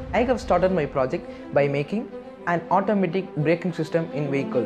I have started my project by making an automatic braking system in vehicle.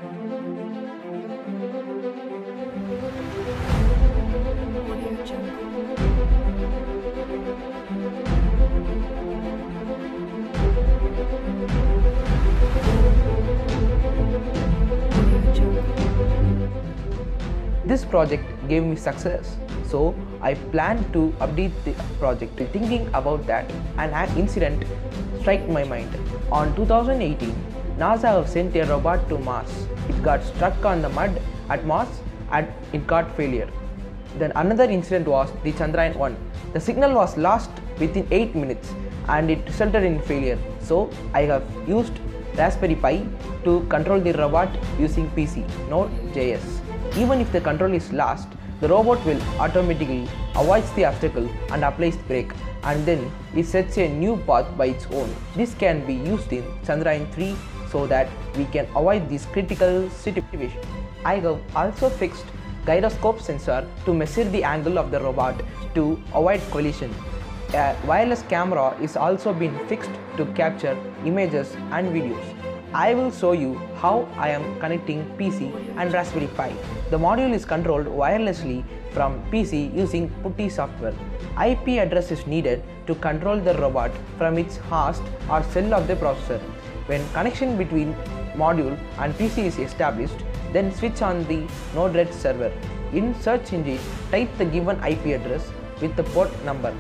This project gave me success, so I plan to update the project. Thinking about that, an incident struck my mind. On 2018, NASA have sent a robot to Mars. It got stuck on the mud at Mars and it got failure. Then another incident was the Chandrayaan-1. The signal was lost within 8 minutes and it resulted in failure. So I have used Raspberry Pi to control the robot using PC, Node.js. Even if the control is lost, the robot will automatically avoid the obstacle and applies the brake, and then it sets a new path by its own. This can be used in Chandrayaan-3 so that we can avoid this critical situation. I have also fixed gyroscope sensor to measure the angle of the robot to avoid collision. A wireless camera is also been fixed to capture images and videos. I will show you how I am connecting PC and Raspberry Pi. The module is controlled wirelessly from PC using PuTTY software. IP address is needed to control the robot from its host or cell of the processor. When connection between module and PC is established, then switch on the Node-RED server. In search engine, type the given IP address with the port number.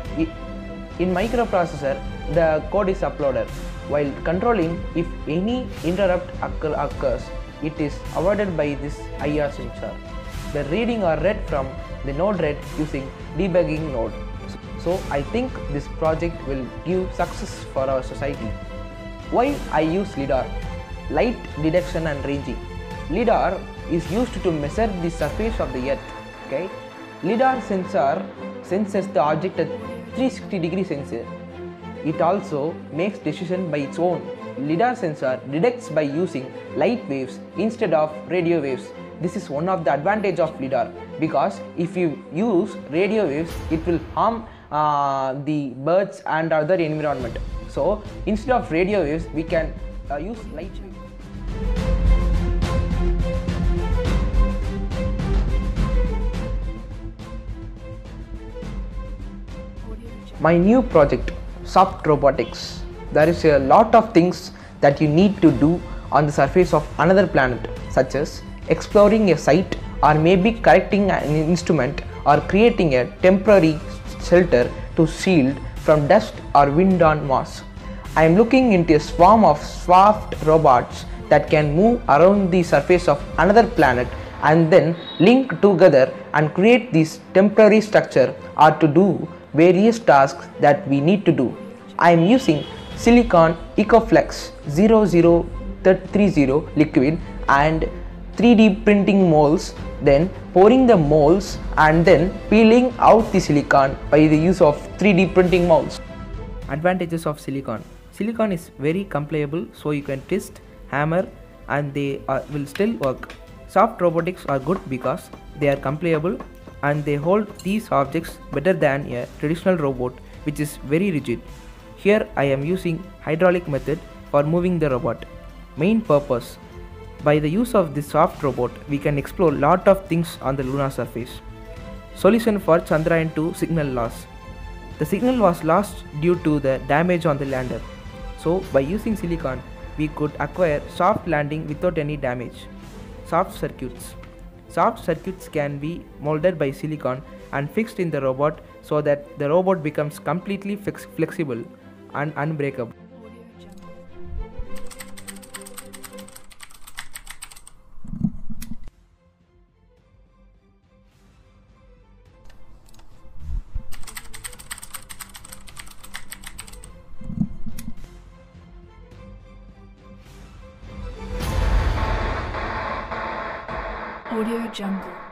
In microprocessor, the code is uploaded. While controlling, if any interrupt occurs, it is avoided by this IR sensor. The reading are read from the Node-RED using debugging node. So I think this project will give success for our society. Why I use LiDAR? Light detection and ranging. LiDAR is used to measure the surface of the earth. Okay? LiDAR sensor senses the object at 360-degree sensor. It also makes decision by its own. LiDAR sensor detects by using light waves instead of radio waves. This is one of the advantage of LiDAR, because if you use radio waves, it will harm the birds and other environment. So instead of radio waves, we can use light waves. My new project, Soft Robotics. There is a lot of things that you need to do on the surface of another planet, such as exploring a site, or maybe correcting an instrument, or creating a temporary shelter to shield from dust or wind on Mars. I am looking into a swarm of soft robots that can move around the surface of another planet and then link together and create this temporary structure, or to do various tasks that we need to do. I am using silicon EcoFlex 0030 liquid and 3D printing molds, then pouring the molds and then peeling out the silicon by the use of 3D printing molds. Advantages of silicon. Silicon is very pliable, so you can twist, hammer, and they will still work. Soft robotics are good because they are pliable and they hold these objects better than a traditional robot, which is very rigid. Here I am using hydraulic method for moving the robot. Main purpose: by the use of this soft robot, we can explore lot of things on the lunar surface. Solution for Chandrayaan-2 signal loss. The signal was lost due to the damage on the lander. So by using silicon, we could acquire soft landing without any damage. Soft circuits. Soft circuits can be molded by silicon and fixed in the robot so that the robot becomes completely flexible and unbreakable. Audio Jungle.